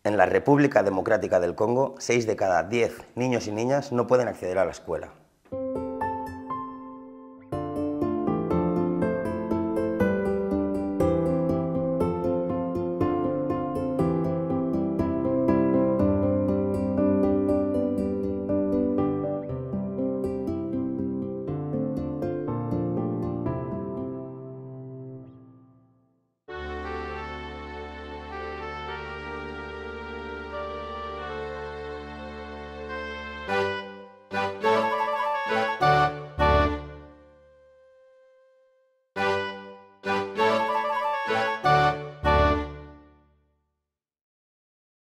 En la República Democrática del Congo, 6 de cada 10 niños y niñas no pueden acceder a la escuela.